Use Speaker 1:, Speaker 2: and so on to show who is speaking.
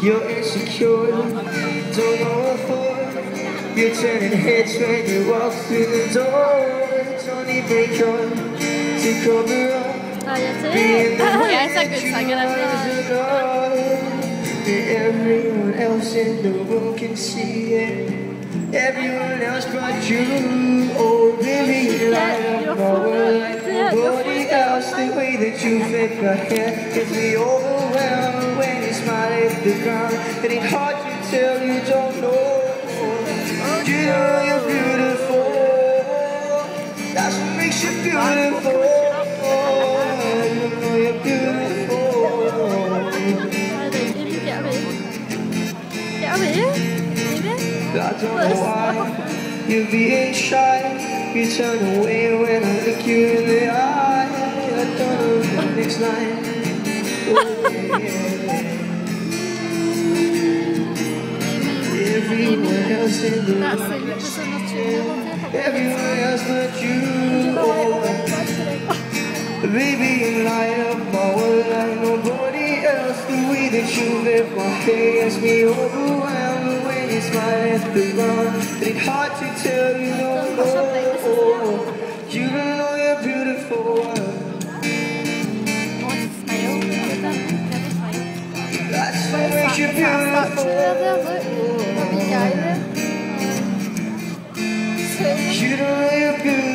Speaker 1: You're insecure, don't know what for. You're turning heads when you walk through the door. Don't even come to cover up.
Speaker 2: Jeg er så gudssanger.
Speaker 1: Everyone else in the room can see it. Everyone else but you. Oh, baby, light up my world like nobody else. The way that you fit my hair gets me overwhelmed. When you smile at the ground, it ain't hard to tell you don't know. You know you're beautiful. That's what makes you beautiful. You know you're beautiful. I don't know why you're being shy. You turn away when I look you in the eye. I don't know the next line. Oh, yeah. Everyone else in the room. Everyone else but you. Oh. Baby, you light up my world like nobody else. The way that you lift my hair gets me overwhelmed. When you smile at the ground, it's hard to tell you no more. You don't know you're beautiful. That's what makes you beautiful. You don't know you're beautiful.